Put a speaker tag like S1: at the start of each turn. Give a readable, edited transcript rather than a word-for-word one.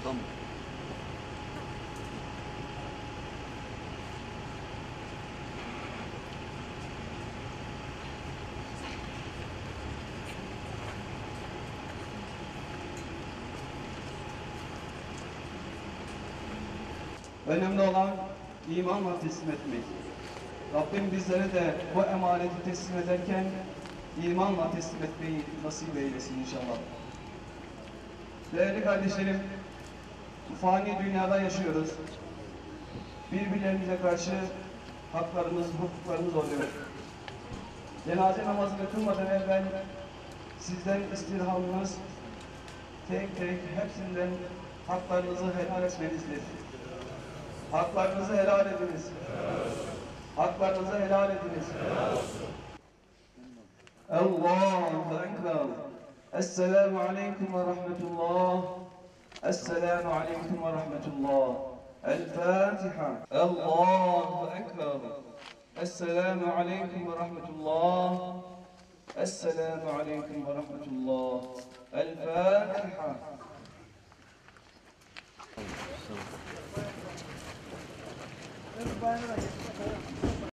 S1: Tamam.
S2: Önemli olan imanla teslim etmek. Rabbim bizlere de bu emaneti teslim ederken imanla teslim etmeyi nasip eylesin inşallah. Değerli kardeşlerim, bu fani dünyada yaşıyoruz. Birbirlerimize karşı haklarımız, hukuklarımız oluyor. Cenaze namazını kılmadan evvel sizden istirhamımız tek tek hepsinden haklarınızı helal etmenizdir. Haklarınızı helal ediniz. Haklarınızı helal ediniz. Allahu Ekber. Esselamu Aleyküm ve Rahmetullah. Esselamu Aleyküm ve Rahmetullah. El-Fatiha. Allahu Ekber. Esselamu Aleyküm ve Rahmetullah. Esselamu Aleyküm ve Rahmetullah. El-Fatiha.
S3: Ben bayrağı